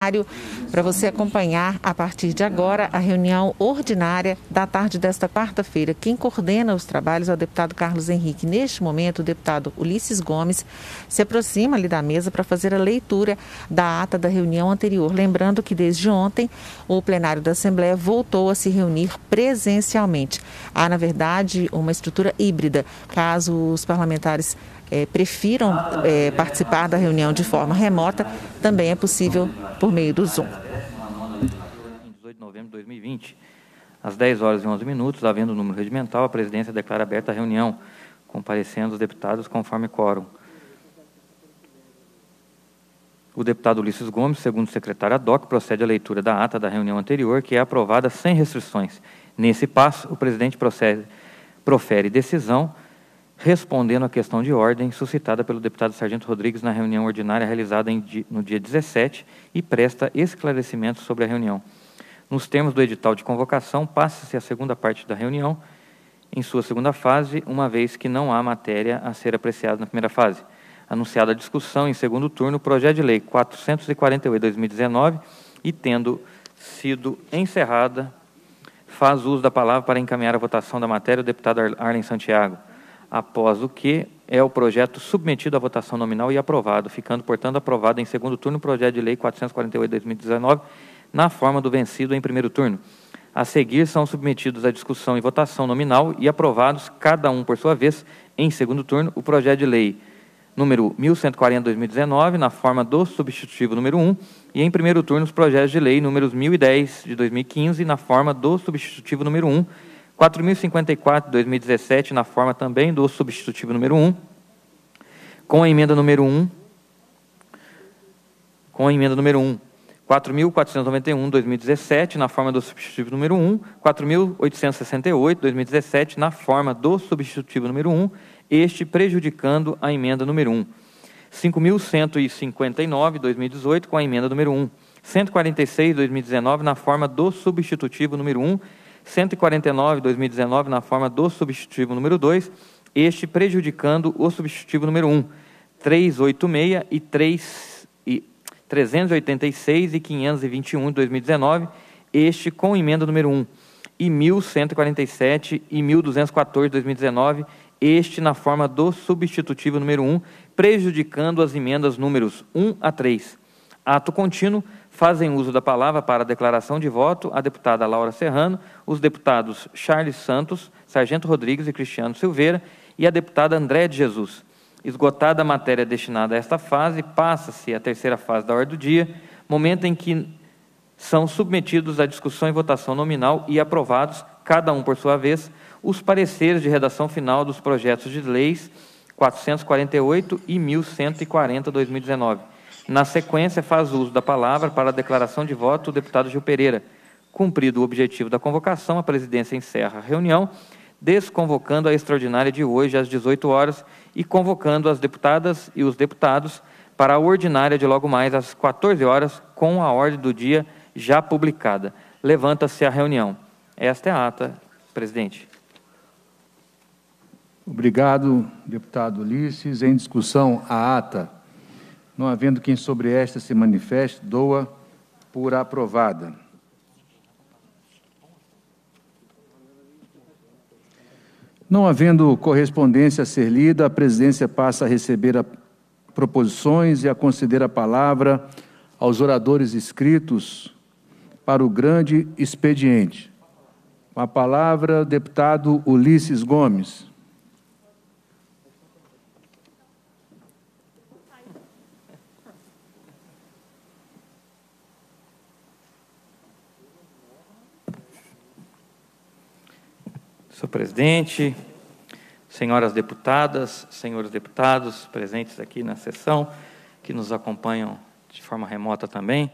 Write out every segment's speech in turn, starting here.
para você acompanhar a partir de agora a reunião ordinária da tarde desta quarta-feira. Quem coordena os trabalhos é o deputado Carlos Henrique. Neste momento, o deputado Ulisses Gomes se aproxima ali da mesa para fazer a leitura da ata da reunião anterior. Lembrando que desde ontem o plenário da Assembleia voltou a se reunir presencialmente. Há, na verdade, uma estrutura híbrida. Caso os parlamentares prefiram participar da reunião de forma remota, também é possível por meio do Zoom. Em 18 de novembro de 2020, às 10 horas e 11 minutos, havendo o número regimental, a presidência declara aberta a reunião, comparecendo os deputados conforme quórum. O deputado Ulisses Gomes, segundo o secretário ad hoc, procede à leitura da ata da reunião anterior, que é aprovada sem restrições. Nesse passo, o presidente profere decisão, respondendo à questão de ordem suscitada pelo deputado Sargento Rodrigues na reunião ordinária realizada no dia 17 e presta esclarecimentos sobre a reunião. Nos termos do edital de convocação, passa-se a segunda parte da reunião em sua segunda fase, uma vez que não há matéria a ser apreciada na primeira fase. Anunciada a discussão em segundo turno, o projeto de lei 448/2019 e tendo sido encerrada, faz uso da palavra para encaminhar a votação da matéria o deputado Arlen Santiago, após o que é o projeto submetido à votação nominal e aprovado, ficando, portanto, aprovado em segundo turno o projeto de lei 448/2019, na forma do vencido em primeiro turno. A seguir, são submetidos à discussão e votação nominal e aprovados, cada um por sua vez, em segundo turno, o projeto de lei número 1140/2019, na forma do substitutivo número 1, e em primeiro turno os projetos de lei números 1010 de 2015, na forma do substitutivo número 1, 4.054 de 2017, na forma também do substitutivo número 1, com a emenda número 1, 4.491 de 2017, na forma do substitutivo número 1, 4.868 de 2017, na forma do substitutivo número 1, este prejudicando a emenda número 1. 5.159 de 2018, com a emenda número 1. 146 de 2019, na forma do substitutivo número 1, 149 de 2019, na forma do substitutivo número 2, este prejudicando o substitutivo número 1, 386 e 386 e 521 de 2019, este com emenda número 1, e 1.147 e 1.214 de 2019, este na forma do substitutivo número 1, prejudicando as emendas números 1 a 3. Ato contínuo, fazem uso da palavra para a declaração de voto a deputada Laura Serrano, os deputados Charles Santos, Sargento Rodrigues e Cristiano Silveira e a deputada André de Jesus. Esgotada a matéria destinada a esta fase, passa-se a terceira fase da ordem do dia, momento em que são submetidos à discussão e votação nominal e aprovados, cada um por sua vez, os pareceres de redação final dos projetos de leis 448 e 1140/2019. Na sequência, faz uso da palavra para a declaração de voto o deputado Gil Pereira. Cumprido o objetivo da convocação, a presidência encerra a reunião, desconvocando a extraordinária de hoje às 18 horas e convocando as deputadas e os deputados para a ordinária de logo mais às 14 horas, com a ordem do dia já publicada. Levanta-se a reunião. Esta é a ata, presidente. Obrigado, deputado Ulisses. Em discussão, a ata. Não havendo quem sobre esta se manifeste, dou-a por aprovada. Não havendo correspondência a ser lida, a presidência passa a receber proposições e a conceder a palavra aos oradores inscritos para o grande expediente. Com a palavra, o deputado Ulisses Gomes. Senhor presidente, senhoras deputadas, senhores deputados presentes aqui na sessão, que nos acompanham de forma remota também,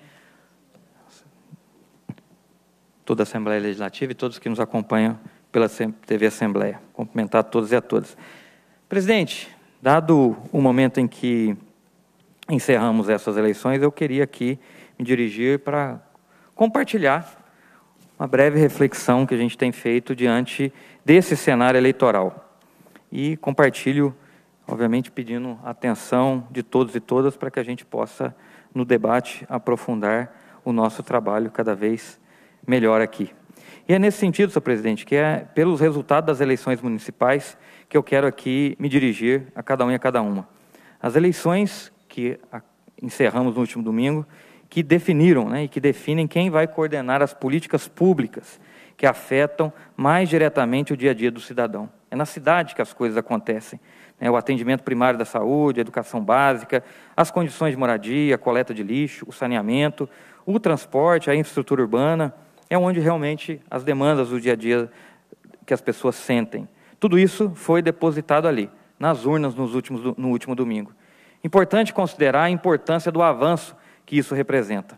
toda a Assembleia Legislativa e todos que nos acompanham pela TV Assembleia. Cumprimentar a todos e a todas. Presidente, dado o momento em que encerramos essas eleições, eu queria aqui me dirigir para compartilhar uma breve reflexão que a gente tem feito diante desse cenário eleitoral. E compartilho, obviamente, pedindo atenção de todos e todas para que a gente possa, no debate, aprofundar o nosso trabalho cada vez melhor aqui. E é nesse sentido, senhor presidente, que é pelos resultados das eleições municipais que eu quero aqui me dirigir a cada um e a cada uma. As eleições que encerramos no último domingo, que definiram, e que definem quem vai coordenar as políticas públicas que afetam mais diretamente o dia a dia do cidadão. É na cidade que as coisas acontecem. O atendimento primário da saúde, a educação básica, as condições de moradia, a coleta de lixo, o saneamento, o transporte, a infraestrutura urbana, é onde realmente as demandas do dia a dia que as pessoas sentem. Tudo isso foi depositado ali, nas urnas no último domingo. Importante considerar a importância do avanço que isso representa.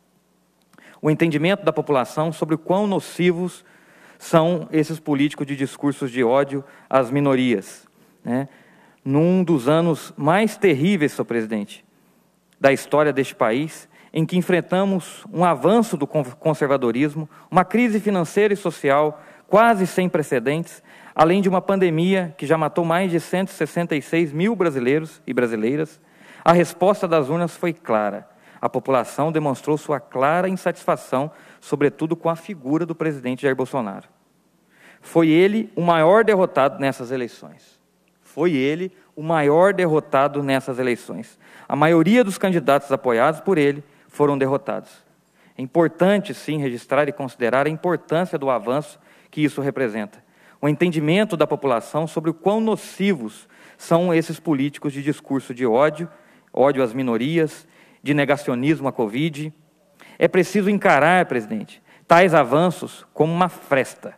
O entendimento da população sobre o quão nocivos são esses políticos de discursos de ódio às minorias. Num dos anos mais terríveis, senhor presidente, da história deste país, em que enfrentamos um avanço do conservadorismo, uma crise financeira e social quase sem precedentes, além de uma pandemia que já matou mais de 166 mil brasileiros e brasileiras, a resposta das urnas foi clara. A população demonstrou sua clara insatisfação, sobretudo com a figura do presidente Jair Bolsonaro. Foi ele o maior derrotado nessas eleições. Foi ele o maior derrotado nessas eleições. A maioria dos candidatos apoiados por ele foram derrotados. É importante, sim, registrar e considerar a importância do avanço que isso representa. O entendimento da população sobre o quão nocivos são esses políticos de discurso de ódio, ódio às minorias, de negacionismo à Covid. É preciso encarar, presidente, tais avanços como uma fresta,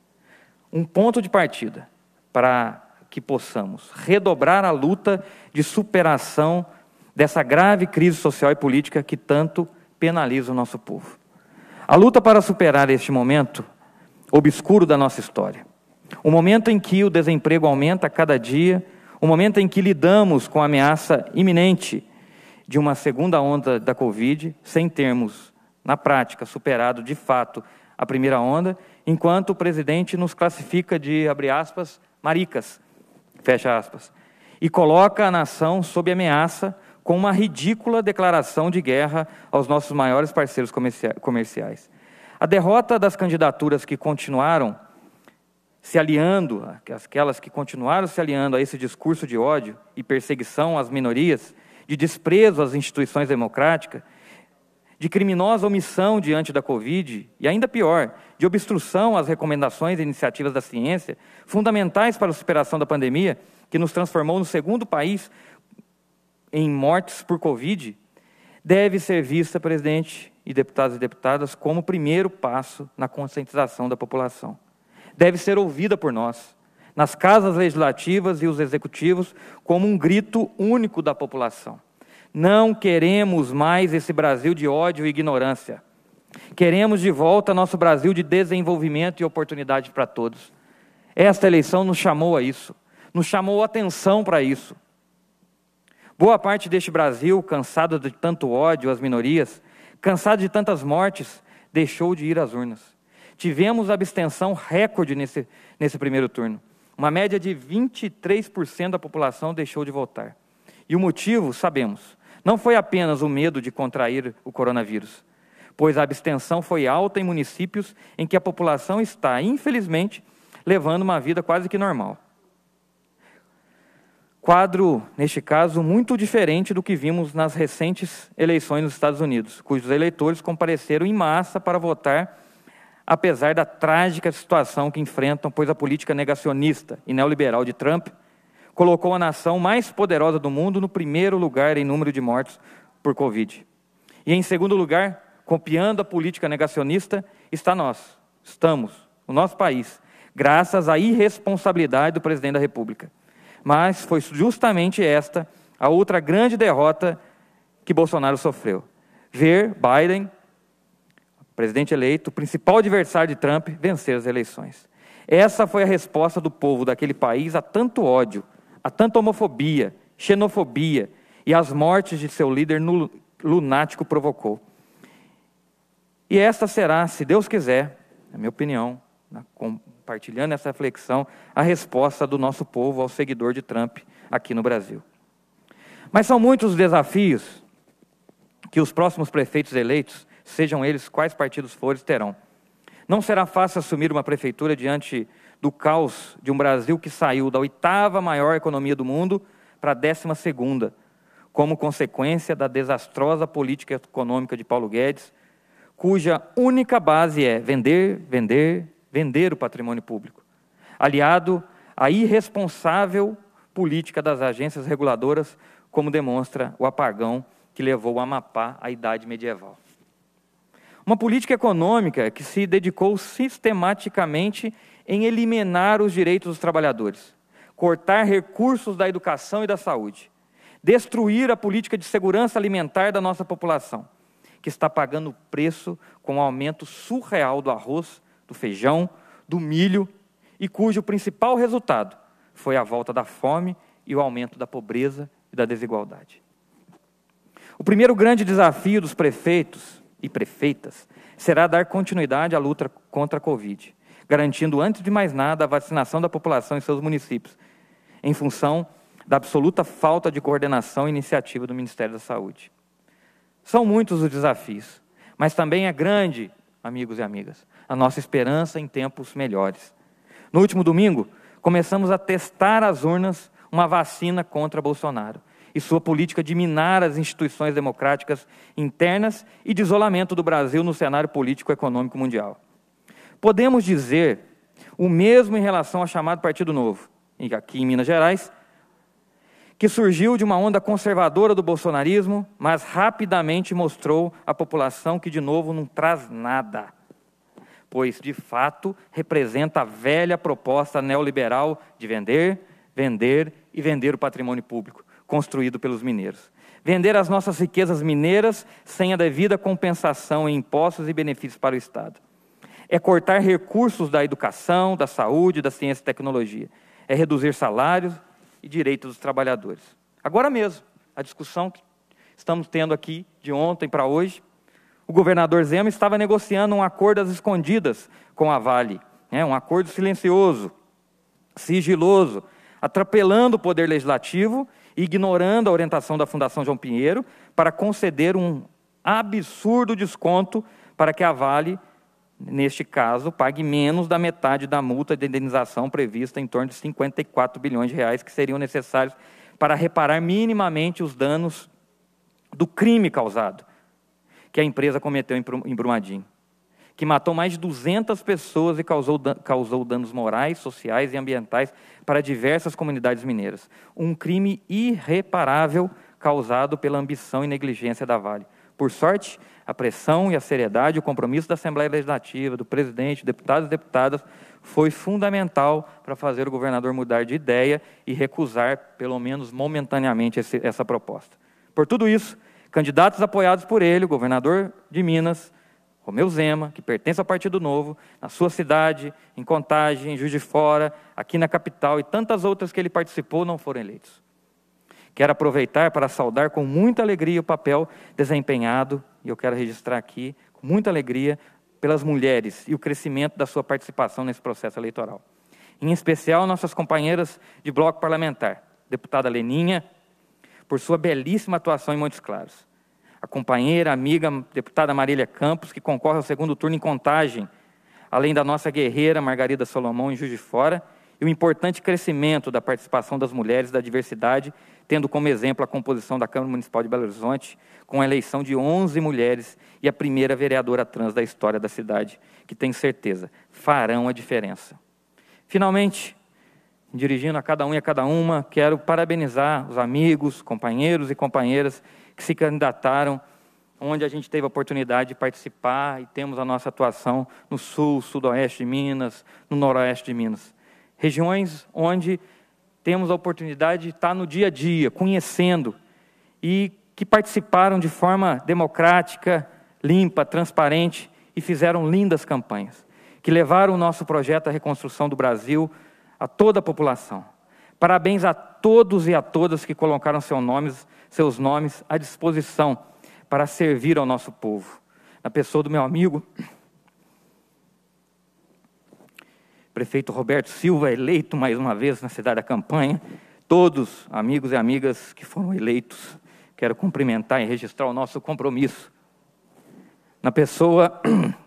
um ponto de partida para que possamos redobrar a luta de superação dessa grave crise social e política que tanto penaliza o nosso povo. A luta para superar este momento obscuro da nossa história, o momento em que o desemprego aumenta a cada dia, o momento em que lidamos com a ameaça iminente de uma segunda onda da Covid, sem termos, na prática, superado de fato a primeira onda, enquanto o presidente nos classifica de, abre aspas, maricas, fecha aspas, e coloca a nação sob ameaça com uma ridícula declaração de guerra aos nossos maiores parceiros comerciais. A derrota das candidaturas que continuaram se aliando, aquelas que continuaram se aliando a esse discurso de ódio e perseguição às minorias, de desprezo às instituições democráticas, de criminosa omissão diante da Covid, e ainda pior, de obstrução às recomendações e iniciativas da ciência, fundamentais para a superação da pandemia, que nos transformou no segundo país em mortes por Covid, deve ser vista, presidente e deputadas, como o primeiro passo na conscientização da população. Deve ser ouvida por nós, nas casas legislativas e os executivos, como um grito único da população. Não queremos mais esse Brasil de ódio e ignorância. Queremos de volta nosso Brasil de desenvolvimento e oportunidade para todos. Esta eleição nos chamou a isso, nos chamou a atenção para isso. Boa parte deste Brasil, cansado de tanto ódio às minorias, cansado de tantas mortes, deixou de ir às urnas. Tivemos abstenção recorde nesse primeiro turno. Uma média de 23% da população deixou de votar. E o motivo, sabemos, não foi apenas o medo de contrair o coronavírus, pois a abstenção foi alta em municípios em que a população está, infelizmente, levando uma vida quase que normal. Quadro, neste caso, muito diferente do que vimos nas recentes eleições nos Estados Unidos, cujos eleitores compareceram em massa para votar, apesar da trágica situação que enfrentam, pois a política negacionista e neoliberal de Trump colocou a nação mais poderosa do mundo no primeiro lugar em número de mortes por Covid. E em segundo lugar, copiando a política negacionista, estamos, o nosso país, graças à irresponsabilidade do presidente da República. Mas foi justamente esta a outra grande derrota que Bolsonaro sofreu. Ver Biden, presidente eleito, o principal adversário de Trump, vencer as eleições. Essa foi a resposta do povo daquele país a tanto ódio, a tanta homofobia, xenofobia e as mortes de seu líder lunático provocou. E esta será, se Deus quiser, na minha opinião, compartilhando essa reflexão, a resposta do nosso povo ao seguidor de Trump aqui no Brasil. Mas são muitos os desafios que os próximos prefeitos eleitos sejam eles quais partidos forem, terão. Não será fácil assumir uma prefeitura diante do caos de um Brasil que saiu da 8ª maior economia do mundo para a 12ª, como consequência da desastrosa política econômica de Paulo Guedes, cuja única base é vender, vender, vender o patrimônio público, aliado à irresponsável política das agências reguladoras, como demonstra o apagão que levou o Amapá à Idade Medieval. Uma política econômica que se dedicou sistematicamente em eliminar os direitos dos trabalhadores, cortar recursos da educação e da saúde, destruir a política de segurança alimentar da nossa população, que está pagando o preço com o aumento surreal do arroz, do feijão, do milho, e cujo principal resultado foi a volta da fome e o aumento da pobreza e da desigualdade. O primeiro grande desafio dos prefeitos e prefeitas será dar continuidade à luta contra a Covid, garantindo, antes de mais nada, a vacinação da população em seus municípios, em função da absoluta falta de coordenação e iniciativa do Ministério da Saúde. São muitos os desafios, mas também é grande, amigos e amigas, a nossa esperança em tempos melhores. No último domingo, começamos a testar às urnas uma vacina contra Bolsonaro e sua política de minar as instituições democráticas internas e de isolamento do Brasil no cenário político e econômico mundial. Podemos dizer o mesmo em relação ao chamado Partido Novo, aqui em Minas Gerais, que surgiu de uma onda conservadora do bolsonarismo, mas rapidamente mostrou à população que, de novo, não traz nada, pois, de fato, representa a velha proposta neoliberal de vender, vender e vender o patrimônio público, construído pelos mineiros. Vender as nossas riquezas mineiras sem a devida compensação em impostos e benefícios para o Estado. É cortar recursos da educação, da saúde, da ciência e tecnologia. É reduzir salários e direitos dos trabalhadores. Agora mesmo, a discussão que estamos tendo aqui de ontem para hoje, o governador Zema estava negociando um acordo às escondidas com a Vale, um acordo silencioso, sigiloso, atropelando o poder legislativo e ignorando a orientação da Fundação João Pinheiro para conceder um absurdo desconto para que a Vale, neste caso, pague menos da metade da multa de indenização prevista, em torno de 54 bilhões de reais, que seriam necessários para reparar minimamente os danos do crime causado, que a empresa cometeu em Brumadinho, que matou mais de 200 pessoas e causou danos morais, sociais e ambientais para diversas comunidades mineiras. Um crime irreparável causado pela ambição e negligência da Vale. Por sorte, a pressão e a seriedade, o compromisso da Assembleia Legislativa, do presidente, deputados e deputadas, foi fundamental para fazer o governador mudar de ideia e recusar, pelo menos momentaneamente, essa proposta. Por tudo isso, candidatos apoiados por ele, o governador de Minas, Romeu Zema, que pertence ao Partido Novo, na sua cidade, em Contagem, em Juiz de Fora, aqui na capital e tantas outras que ele participou, não foram eleitos. Quero aproveitar para saudar com muita alegria o papel desempenhado, e eu quero registrar aqui, com muita alegria, pelas mulheres e o crescimento da sua participação nesse processo eleitoral. Em especial, nossas companheiras de bloco parlamentar, deputada Leninha, por sua belíssima atuação em Montes Claros. A companheira, amiga, deputada Marília Campos, que concorre ao segundo turno em Contagem, além da nossa guerreira Margarida Solomão em Juiz de Fora, e o importante crescimento da participação das mulheres da diversidade, tendo como exemplo a composição da Câmara Municipal de Belo Horizonte, com a eleição de 11 mulheres e a primeira vereadora trans da história da cidade, que tenho certeza farão a diferença. Finalmente, dirigindo a cada um e a cada uma, quero parabenizar os amigos, companheiros e companheiras que se candidataram, onde a gente teve a oportunidade de participar e temos a nossa atuação no sul, sudoeste de Minas, no noroeste de Minas. Regiões onde temos a oportunidade de estar no dia a dia, conhecendo, e que participaram de forma democrática, limpa, transparente, e fizeram lindas campanhas, que levaram o nosso projeto à reconstrução do Brasil a toda a população. Parabéns a todos e a todas que colocaram seus nomes à disposição para servir ao nosso povo. Na pessoa do meu amigo, prefeito Roberto Silva, eleito mais uma vez na cidade da campanha, todos, amigos e amigas que foram eleitos, quero cumprimentar e registrar o nosso compromisso na pessoa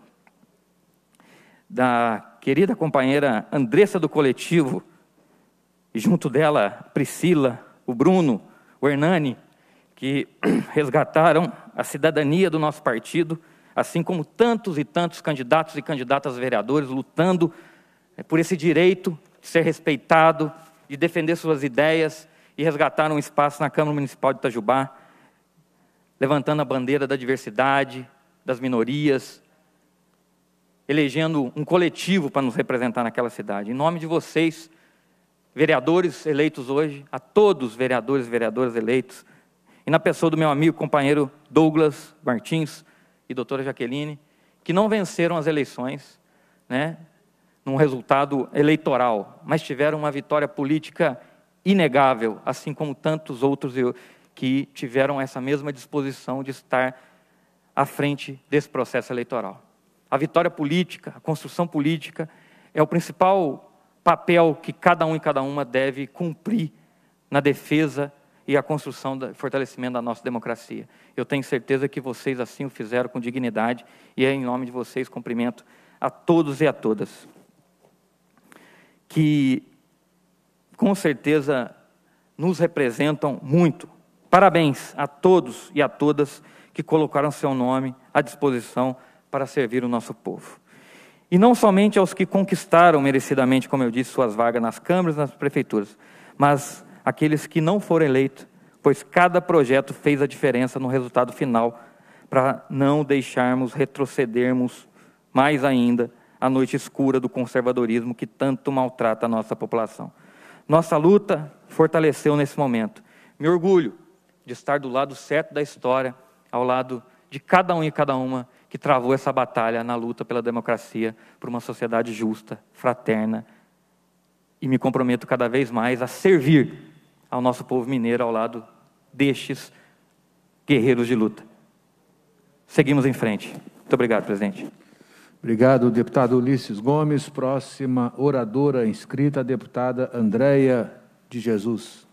da querida companheira Andressa do Coletivo, e junto dela Priscila, o Bruno, o Hernani, que resgataram a cidadania do nosso partido, assim como tantos e tantos candidatos e candidatas vereadores lutando por esse direito de ser respeitado, de defender suas ideias e resgataram um espaço na Câmara Municipal de Itajubá, levantando a bandeira da diversidade, das minorias, elegendo um coletivo para nos representar naquela cidade. Em nome de vocês, vereadores eleitos hoje, a todos vereadores e vereadoras eleitos, e na pessoa do meu amigo, companheiro Douglas Martins e doutora Jaqueline, que não venceram as eleições, né, num resultado eleitoral, mas tiveram uma vitória política inegável, assim como tantos outros que tiveram essa mesma disposição de estar à frente desse processo eleitoral. A vitória política, a construção política, é o principal papel que cada um e cada uma deve cumprir na defesa e a construção e fortalecimento da nossa democracia. Eu tenho certeza que vocês assim o fizeram com dignidade, e é em nome de vocês cumprimento a todos e a todas, que com certeza nos representam muito. Parabéns a todos e a todas que colocaram seu nome à disposição para servir o nosso povo. E não somente aos que conquistaram merecidamente, como eu disse, suas vagas nas câmaras e nas prefeituras, mas aqueles que não foram eleitos, pois cada projeto fez a diferença no resultado final, para não deixarmos retrocedermos mais ainda a noite escura do conservadorismo que tanto maltrata a nossa população. Nossa luta fortaleceu nesse momento. Me orgulho de estar do lado certo da história, ao lado de cada um e cada uma que travou essa batalha na luta pela democracia, por uma sociedade justa, fraterna, e me comprometo cada vez mais a servir ao nosso povo mineiro ao lado destes guerreiros de luta. Seguimos em frente. Muito obrigado, presidente. Obrigado, deputado Ulisses Gomes. Próxima oradora inscrita, a deputada Andréia de Jesus.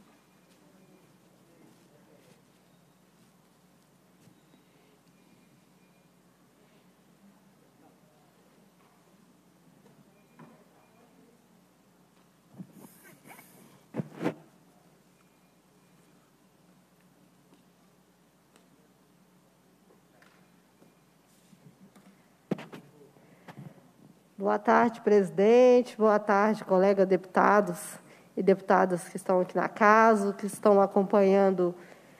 Boa tarde, presidente. Boa tarde, colegas deputados e deputadas que estão aqui na casa, que estão acompanhando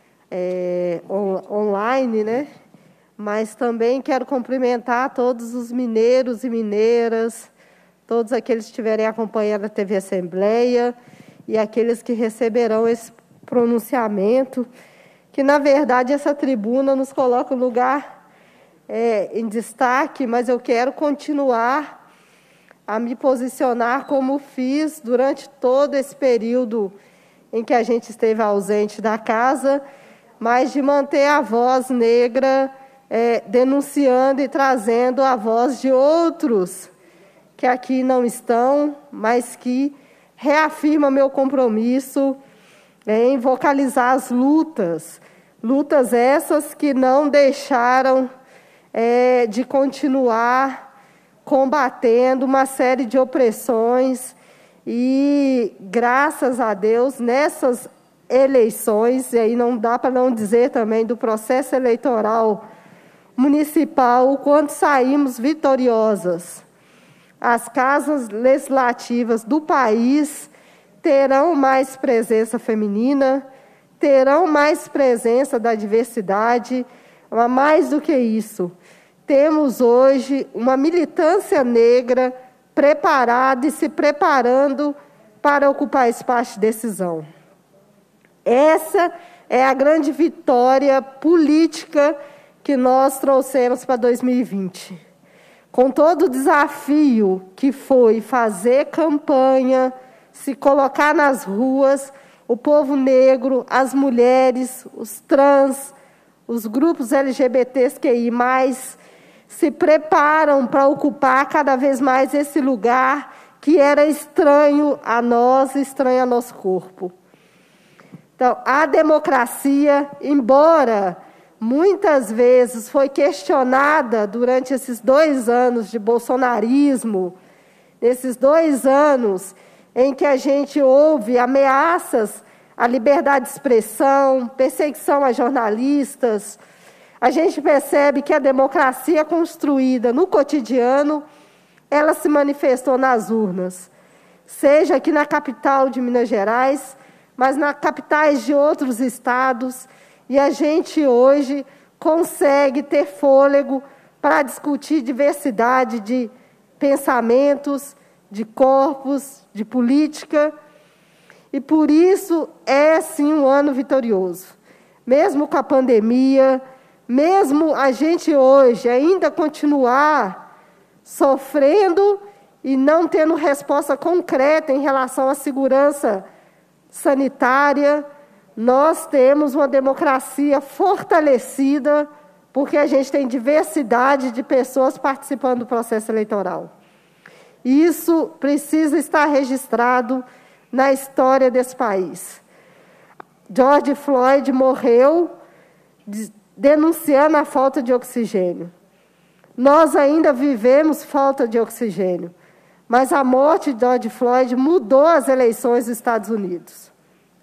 online, né? Mas também quero cumprimentar todos os mineiros e mineiras, todos aqueles que estiverem acompanhando a TV Assembleia e aqueles que receberão esse pronunciamento, que, na verdade, essa tribuna nos coloca no lugar em destaque, mas eu quero continuar a me posicionar como fiz durante todo esse período em que a gente esteve ausente da casa, mas de manter a voz negra denunciando e trazendo a voz de outros que aqui não estão, mas que reafirma meu compromisso em vocalizar as lutas essas que não deixaram de continuar combatendo uma série de opressões e, graças a Deus, nessas eleições, e aí não dá para não dizer também do processo eleitoral municipal, o quanto saímos vitoriosas. As casas legislativas do país terão mais presença feminina, terão mais presença da diversidade, mas mais do que isso, temos hoje uma militância negra preparada e se preparando para ocupar espaço de decisão. Essa é a grande vitória política que nós trouxemos para 2020. Com todo o desafio que foi fazer campanha, se colocar nas ruas, o povo negro, as mulheres, os trans, os grupos LGBTQI+, se preparam para ocupar cada vez mais esse lugar que era estranho a nós, estranho ao nosso corpo. Então, a democracia, embora muitas vezes foi questionada durante esses 2 anos de bolsonarismo, nesses 2 anos em que a gente ouve ameaças à liberdade de expressão, perseguição a jornalistas, a gente percebe que a democracia construída no cotidiano, ela se manifestou nas urnas, seja aqui na capital de Minas Gerais, mas nas capitais de outros estados, e a gente hoje consegue ter fôlego para discutir diversidade de pensamentos, de corpos, de política, e por isso é sim um ano vitorioso. Mesmo com a pandemia, mesmo a gente hoje ainda continuar sofrendo e não tendo resposta concreta em relação à segurança sanitária, nós temos uma democracia fortalecida, porque a gente tem diversidade de pessoas participando do processo eleitoral. Isso precisa estar registrado na história desse país. George Floyd morreu denunciando a falta de oxigênio. Nós ainda vivemos falta de oxigênio, mas a morte de George Floyd mudou as eleições dos Estados Unidos.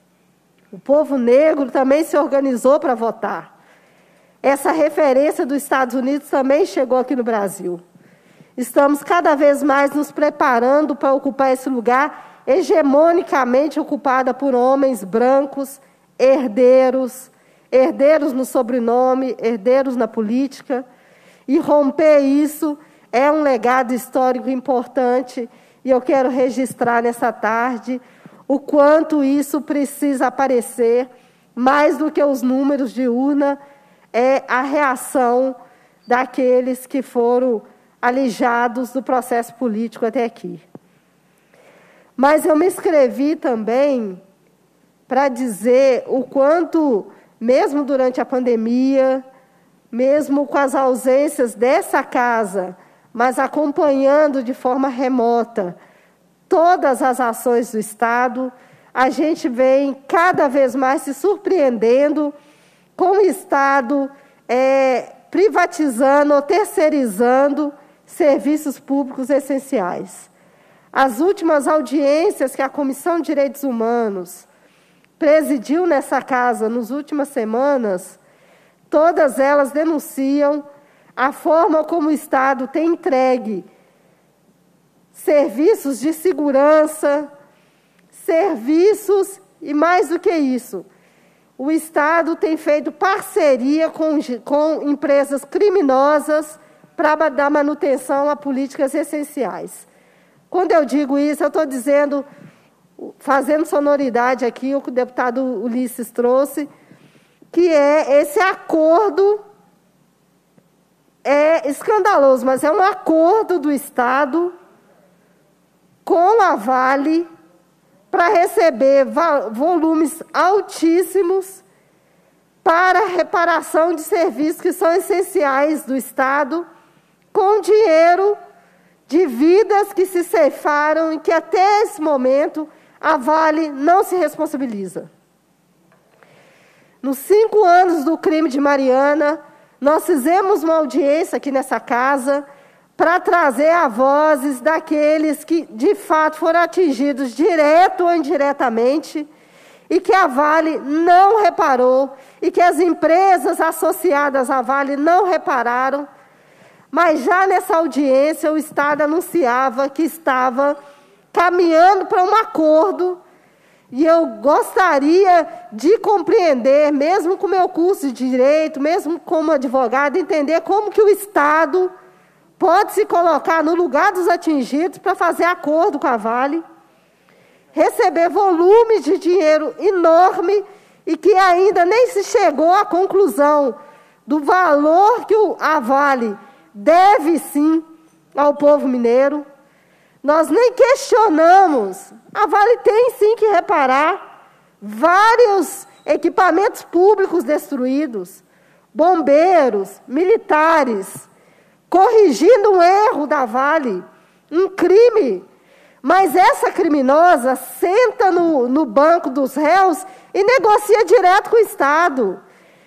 O povo negro também se organizou para votar. Essa referência dos Estados Unidos também chegou aqui no Brasil. Estamos cada vez mais nos preparando para ocupar esse lugar hegemonicamente ocupado por homens brancos, herdeiros no sobrenome, herdeiros na política, e romper isso é um legado histórico importante, e eu quero registrar nessa tarde o quanto isso precisa aparecer, mais do que os números de urna, é a reação daqueles que foram alijados do processo político até aqui. Mas eu me inscrevi também para dizer o quanto, mesmo durante a pandemia, mesmo com as ausências dessa casa, mas acompanhando de forma remota todas as ações do Estado, a gente vem cada vez mais se surpreendendo com o Estado privatizando ou terceirizando serviços públicos essenciais. As últimas audiências que a Comissão de Direitos Humanos presidiu nessa casa nas últimas semanas, todas elas denunciam a forma como o Estado tem entregue serviços de segurança, serviços, e mais do que isso, o Estado tem feito parceria com empresas criminosas para dar manutenção a políticas essenciais. Quando eu digo isso, eu estou dizendo, fazendo sonoridade aqui, o que o deputado Ulisses trouxe, que é esse acordo, é escandaloso, mas é um acordo do Estado com a Vale para receber volumes altíssimos para reparação de serviços que são essenciais do Estado, com dinheiro de vidas que se ceifaram e que até esse momento a Vale não se responsabiliza. Nos 5 anos do crime de Mariana, nós fizemos uma audiência aqui nessa casa para trazer a vozes daqueles que, de fato, foram atingidos direto ou indiretamente e que a Vale não reparou e que as empresas associadas à Vale não repararam. Mas já nessa audiência o Estado anunciava que estava caminhando para um acordo, e eu gostaria de compreender, mesmo com o meu curso de Direito, mesmo como advogado, entender como que o Estado pode se colocar no lugar dos atingidos para fazer acordo com a Vale, receber volumes de dinheiro enorme e que ainda nem se chegou à conclusão do valor que a Vale deve sim ao povo mineiro. Nós nem questionamos, a Vale tem sim que reparar vários equipamentos públicos destruídos, bombeiros, militares, corrigindo um erro da Vale, um crime. Mas essa criminosa senta no banco dos réus e negocia direto com o Estado.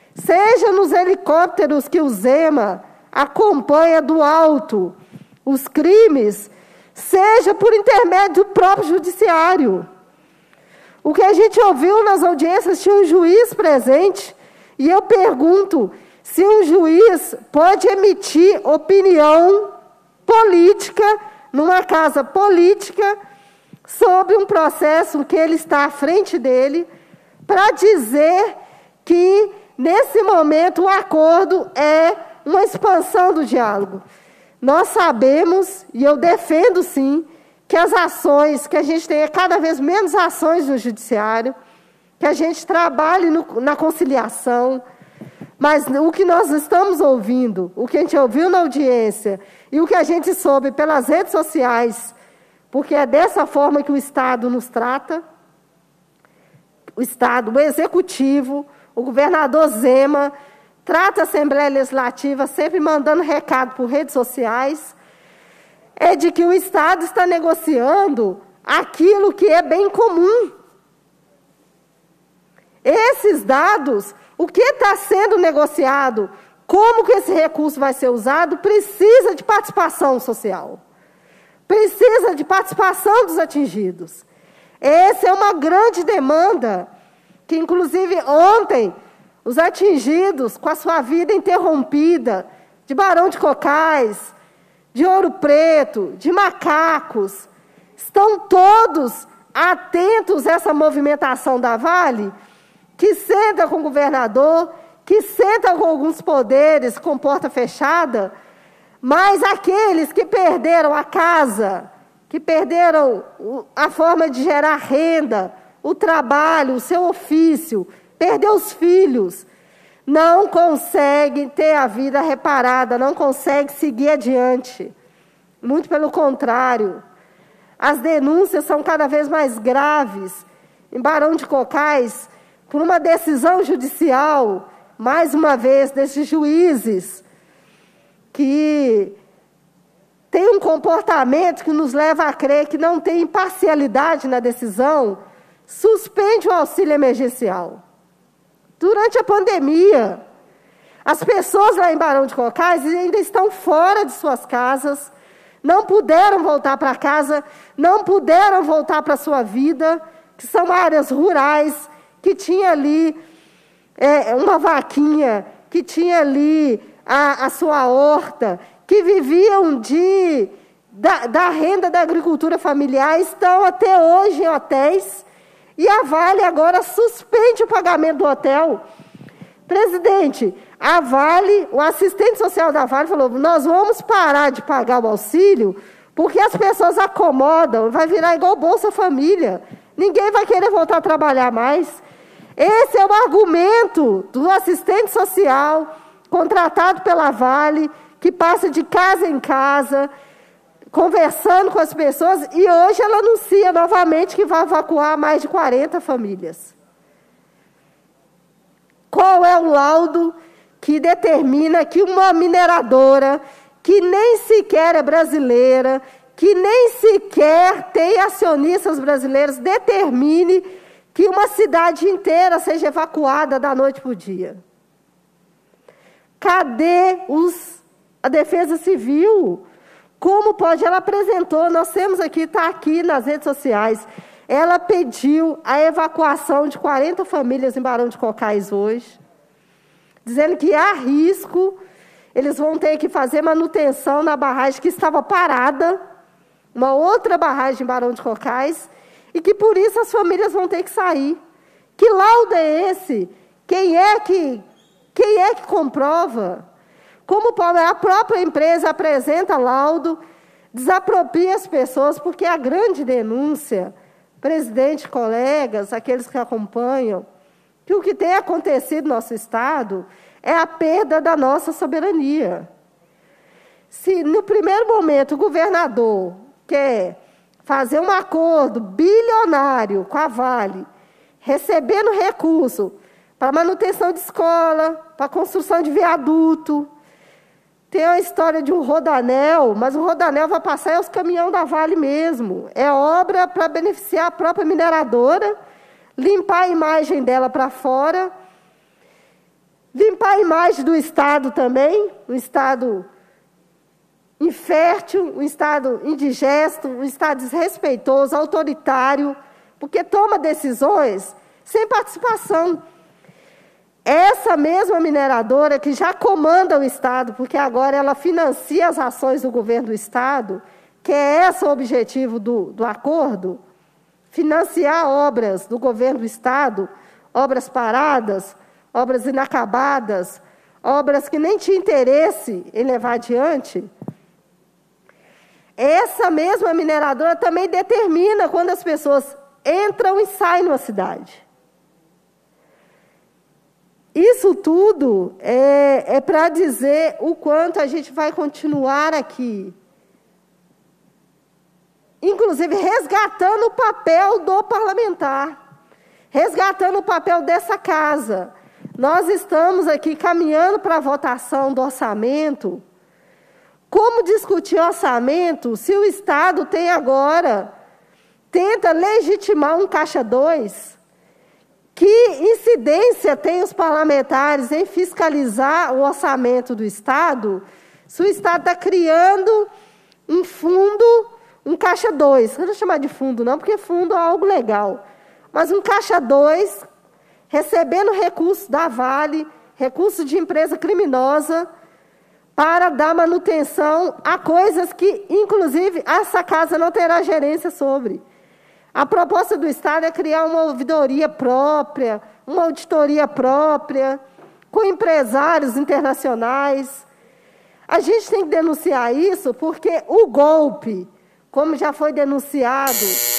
seja nos helicópteros que o Zema acompanha do alto os crimes, seja por intermédio do próprio judiciário. O que a gente ouviu nas audiências, tinha um juiz presente, e eu pergunto se um juiz pode emitir opinião política, numa casa política, sobre um processo que ele está à frente dele, para dizer que, nesse momento, o acordo é uma expansão do diálogo. Nós sabemos, e eu defendo sim, que as ações, que a gente tenha cada vez menos ações no judiciário, que a gente trabalhe na conciliação, mas o que nós estamos ouvindo, o que a gente ouviu na audiência, e o que a gente soube pelas redes sociais, porque é dessa forma que o Estado nos trata, o Estado, o Executivo, o governador Zema, trata a Assembleia Legislativa sempre mandando recado por redes sociais, é de que o Estado está negociando aquilo que é bem comum. Esses dados, o que está sendo negociado, como que esse recurso vai ser usado, precisa de participação social. Precisa de participação dos atingidos. Essa é uma grande demanda, que inclusive ontem, os atingidos com a sua vida interrompida, de Barão de Cocais, de Ouro Preto, de Macacos, estão todos atentos a essa movimentação da Vale, que senta com o governador, que senta com alguns poderes com porta fechada, mas aqueles que perderam a casa, que perderam a forma de gerar renda, o trabalho, o seu ofício, perdeu os filhos, não conseguem ter a vida reparada, não conseguem seguir adiante. Muito pelo contrário, as denúncias são cada vez mais graves. Em Barão de Cocais, por uma decisão judicial, mais uma vez, desses juízes, que tem um comportamento que nos leva a crer que não tem imparcialidade na decisão, suspende o auxílio emergencial. Durante a pandemia, as pessoas lá em Barão de Cocais ainda estão fora de suas casas, não puderam voltar para casa, não puderam voltar para a sua vida, que são áreas rurais, que tinha ali uma vaquinha, que tinha ali a sua horta, que viviam da renda da agricultura familiar, estão até hoje em hotéis, e a Vale agora suspende o pagamento do hotel. Presidente, a Vale, o assistente social da Vale falou, nós vamos parar de pagar o auxílio, porque as pessoas acomodam, vai virar igual Bolsa Família. Ninguém vai querer voltar a trabalhar mais. Esse é o argumento do assistente social, contratado pela Vale, que passa de casa em casa, conversando com as pessoas, e hoje ela anuncia novamente que vai evacuar mais de 40 famílias. Qual é o laudo que determina que uma mineradora, que nem sequer é brasileira, que nem sequer tem acionistas brasileiros, determine que uma cidade inteira seja evacuada da noite para o dia? Cadê a Defesa Civil? Como pode? Ela apresentou, nós temos aqui, está aqui nas redes sociais, ela pediu a evacuação de 40 famílias em Barão de Cocais hoje, dizendo que há risco, eles vão ter que fazer manutenção na barragem que estava parada, uma outra barragem em Barão de Cocais, e que por isso as famílias vão ter que sair. Que laudo é esse? Quem é que comprova? Como a própria empresa apresenta laudo, desapropria as pessoas, porque a grande denúncia, presidente, colegas, aqueles que acompanham, que o que tem acontecido no nosso Estado é a perda da nossa soberania. Se, no primeiro momento, o governador quer fazer um acordo bilionário com a Vale, recebendo recurso para manutenção de escola, para construção de viaduto, tem a história de um rodanel, mas o rodanel vai passar os caminhões da Vale mesmo. É obra para beneficiar a própria mineradora, limpar a imagem dela para fora. Limpar a imagem do Estado também, um Estado infértil, um Estado indigesto, um Estado desrespeitoso, autoritário, porque toma decisões sem participação. Essa mesma mineradora que já comanda o Estado, porque agora ela financia as ações do governo do Estado, que é esse o objetivo do acordo, financiar obras do governo do Estado, obras paradas, obras inacabadas, obras que nem tinha interesse em levar adiante. Essa mesma mineradora também determina quando as pessoas entram e saem numa cidade. Isso tudo é para dizer o quanto a gente vai continuar aqui, inclusive resgatando o papel do parlamentar, resgatando o papel dessa casa. Nós estamos aqui caminhando para a votação do orçamento. Como discutir orçamento se o Estado tem agora, tenta legitimar um Caixa 2? Que incidência tem os parlamentares em fiscalizar o orçamento do Estado, se o Estado está criando um fundo, um Caixa 2, eu não vou chamar de fundo não, porque fundo é algo legal, mas um Caixa 2, recebendo recursos da Vale, recursos de empresa criminosa, para dar manutenção a coisas que, inclusive, essa casa não terá gerência sobre. A proposta do Estado é criar uma ouvidoria própria, uma auditoria própria, com empresários internacionais. A gente tem que denunciar isso porque o golpe, como já foi denunciado,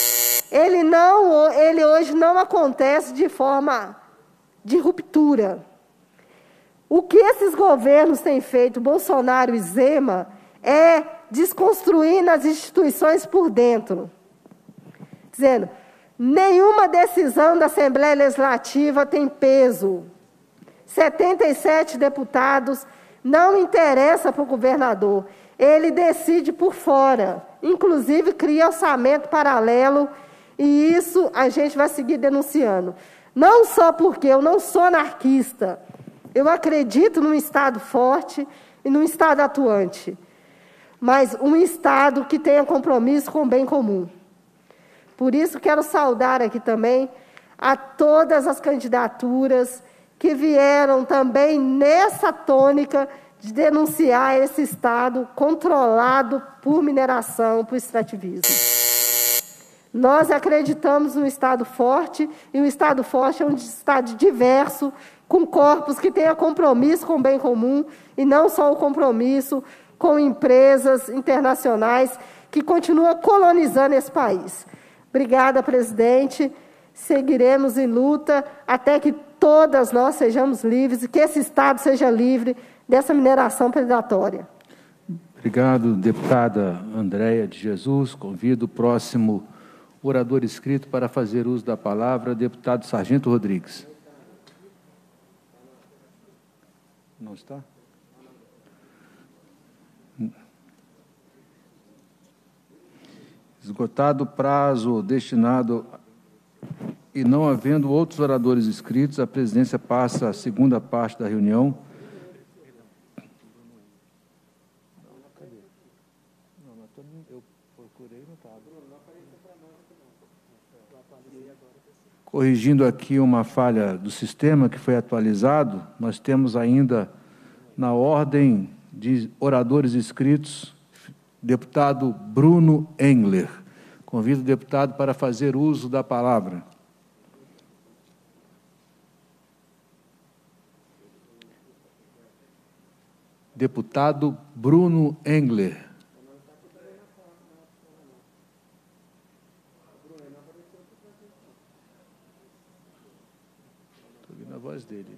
ele hoje não acontece de forma de ruptura. O que esses governos têm feito, Bolsonaro e Zema, é desconstruir as instituições por dentro. Dizendo, nenhuma decisão da Assembleia Legislativa tem peso. 77 deputados não interessa para o governador. Ele decide por fora. Inclusive, cria orçamento paralelo. E isso a gente vai seguir denunciando. Não só porque eu não sou anarquista. Eu acredito num Estado forte e num Estado atuante. Mas um Estado que tenha compromisso com o bem comum. Por isso, quero saudar aqui também a todas as candidaturas que vieram também nessa tônica de denunciar esse Estado controlado por mineração, por extrativismo. Nós acreditamos num Estado forte, e um Estado forte é um Estado diverso, com corpos que tenha compromisso com o bem comum, e não só o compromisso com empresas internacionais que continuam colonizando esse país. Obrigada, presidente. Seguiremos em luta até que todas nós sejamos livres e que esse Estado seja livre dessa mineração predatória. Obrigado, deputada Andréia de Jesus. Convido o próximo orador inscrito para fazer uso da palavra, deputado Sargento Rodrigues. Não está? Esgotado o prazo destinado e não havendo outros oradores inscritos, a presidência passa à segunda parte da reunião. Corrigindo aqui uma falha do sistema que foi atualizado, nós temos ainda na ordem de oradores inscritos, deputado Bruno Engler. Convido o deputado para fazer uso da palavra. Deputado Bruno Engler. Estou ouvindo a voz dele.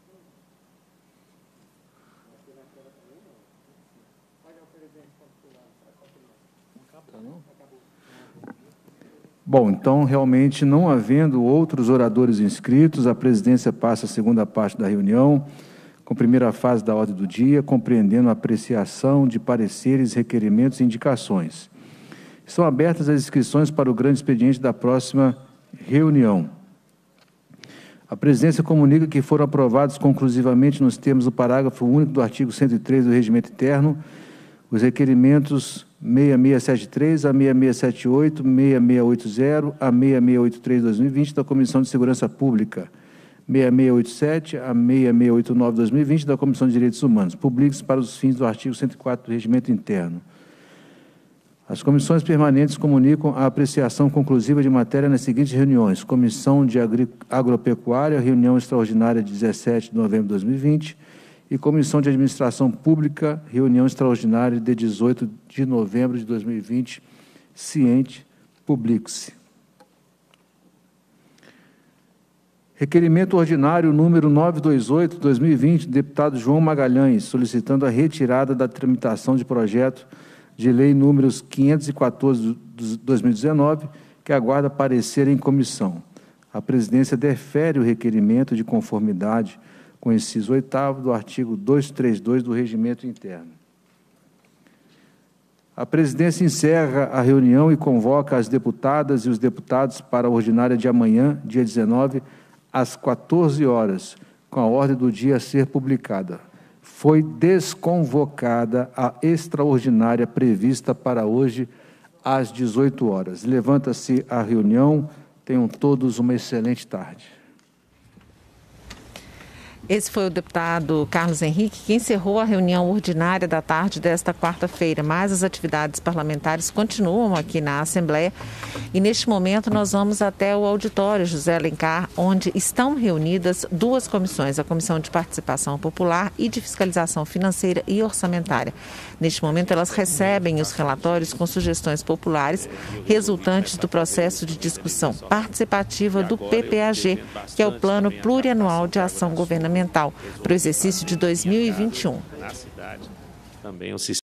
Bom, então, realmente, não havendo outros oradores inscritos, a presidência passa à segunda parte da reunião, com a primeira fase da ordem do dia, compreendendo a apreciação de pareceres, requerimentos e indicações. Estão abertas as inscrições para o grande expediente da próxima reunião. A presidência comunica que foram aprovados conclusivamente nos termos do parágrafo único do artigo 103 do Regimento Interno os requerimentos 6673 a 6678, 6680 a 6683/2020 da Comissão de Segurança Pública, 6687 a 6689/2020 da Comissão de Direitos Humanos, públicos para os fins do artigo 104 do Regimento Interno. As comissões permanentes comunicam a apreciação conclusiva de matéria nas seguintes reuniões: Comissão de Agropecuária, reunião extraordinária de 17 de novembro de 2020, e Comissão de Administração Pública, reunião extraordinária de 18 de novembro de 2020, ciente, publique-se. Requerimento ordinário número 928/2020, deputado João Magalhães, solicitando a retirada da tramitação de projeto de lei números 514/2019, que aguarda parecer em comissão. A presidência defere o requerimento de conformidade com o inciso 8º do artigo 232 do Regimento Interno. A presidência encerra a reunião e convoca as deputadas e os deputados para a ordinária de amanhã, dia 19, às 14 horas, com a ordem do dia a ser publicada. Foi desconvocada a extraordinária prevista para hoje, às 18 horas. Levanta-se a reunião. Tenham todos uma excelente tarde. Esse foi o deputado Carlos Henrique, que encerrou a reunião ordinária da tarde desta quarta-feira, mas as atividades parlamentares continuam aqui na Assembleia e neste momento nós vamos até o auditório José Alencar, onde estão reunidas duas comissões, a Comissão de Participação Popular e de Fiscalização Financeira e Orçamentária. Neste momento elas recebem os relatórios com sugestões populares resultantes do processo de discussão participativa do PPAG, que é o Plano Plurianual de Ação Governamental para o exercício de 2021. Na cidade, também o sistema